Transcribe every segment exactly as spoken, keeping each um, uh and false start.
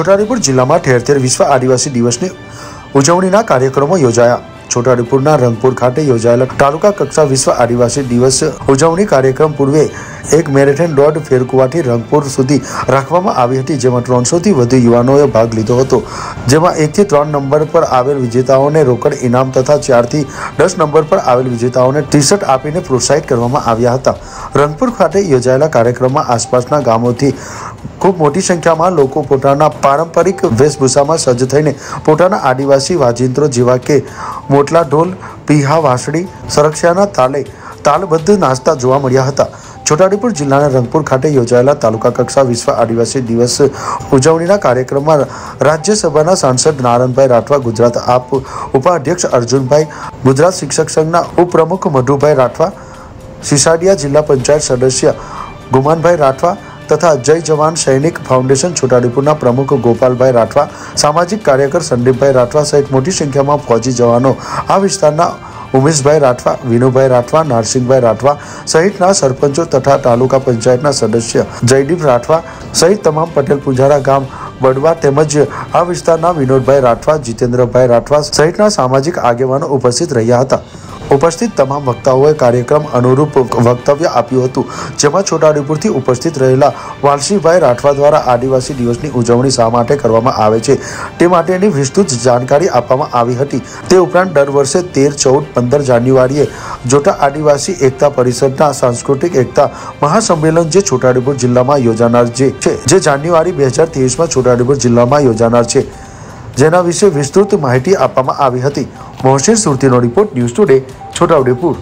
છોટાઉદેપુર જિલ્લામાં ઠેર ઠેર વિશ્વ આદિવાસી દિવસની ઉજવણીના કાર્યક્રમો યોજાયા। છોટાઉદેપુરના રંગપુર ખાતે યોજાયેલા તાલુકા કક્ષા વિશ્વ આદિવાસી દિવસ ઉજવણી કાર્યક્રમ પૂર્વે એક મેરેથોન દોડ ફેરકુવાથી રંગપુર સુધી રાખવામાં આવી હતી, જેમાં ત્રણસો થી વધુ યુવાનોએ ભાગ લીધો હતો। જેમાં એક થી ત્રણ નંબર પર આવેલ વિજેતાઓને રોકડ ઇનામ તથા ચાર થી દસ નંબર પર આવેલ વિજેતાઓને ટી શર્ટ આપીને પ્રોત્સાહિત કરવામાં આવ્યા હતા। રંગપુર ખાતે યોજાયેલા કાર્યક્રમમાં આસપાસના ગામોથી खूब मोटी संख्या में लोग पोताना पारंपरिक वेशभूषा सज्ज थईने पोताना आदिवासी वाजिंत्रो जेवा के मोटला ढोल, पीहा, वासड़ी, सरक्षाना ताले तालबद्ध नाचता जोवा मळ्या हता। छोटाउदेपुर जिल्लाना रंगपुर खाते योजायेला तालुका कक्षा विश्व आदिवासी दिवस उजवણીના કાર્યક્રમમાં રાજ્યસભાના સાંસદ નારણભાઈ રાઠવા, ગુજરાત આપ ઉપાધ્યક્ષ અર્જુનભાઈ, ગુજરાત શિક્ષક સંઘના ઉપપ્રમુખ મધુભાઈ રાઠવા, સિસાડિયા जिला पंचायत सदस्य गुमानभाई राठवा तथा जय जवान सैनिक फाउंडेशन छोटाउदेपुरना प्रमुख गोपालभाई राठवा, सामाजिक कार्यकर संदीपभाई राठवा सहित मोटी संख्या में फौजी जवानों आ विस्तारना उमेशभाई राठवा, विनुभाई राठवा, नारसिंहभाई राठवा सहितना सरपंचों तथा तालुका पंचायतना सदस्य जयदीप राठवा सहित तमाम पटेल पुजारा गाम बड़वा तेमज आ विस्तारना विनोदभाई राठवा, जितेन्द्रभाई राठवा सहितना सामाजिक आगेवानो उपस्थित रह्या हता। उपस्थित तमाम वक्ताओं कार्यक्रम अनुरूप वक्तव्य आप्युं हतुं, जेमां छोटाउदेपुरथी उपस्थित रहेला वालसीभाई राठवा द्वारा आदिवासी दिवसनी उजवणी शा माटे करवामां आवे छे ते माटेनी विस्तृत जानकारी आपवामां आवी हती। ते उपरांत दर वर्षे तेर, चौदह, पंदर जान्युआरीए जोटा आदिवासी एकता परिषदना सांस्कृतिक एकता महासंमेलन जे छोटाउदेपुर जिल्लामां योजानार जे छे जे जान्युआरी બે હજાર ત્રેવીસ માં छोटाउदेपुर जिल्लामां योजानार छे, जेना विषे विस्तृत माहिती आपवामां आवी हती। मोहसिन सुरतीनो रिपोर्ट, न्यूज टुडे, छोटाउदेपुर।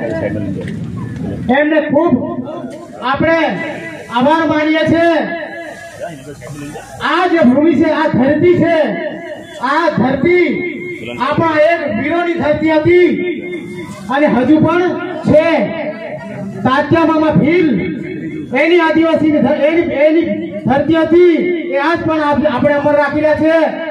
एमने खूब आपणे आभार मानीए छे। आ जे भूमि छे, आ धरती छे, आ धरती आपा एक वीरोनी धरती हती अने हजू पण छे। तात्या मामा भील एनी आदिवासी एनी एनी धरती हती, ए आज पण आपणे अमर राखी रह्या छे।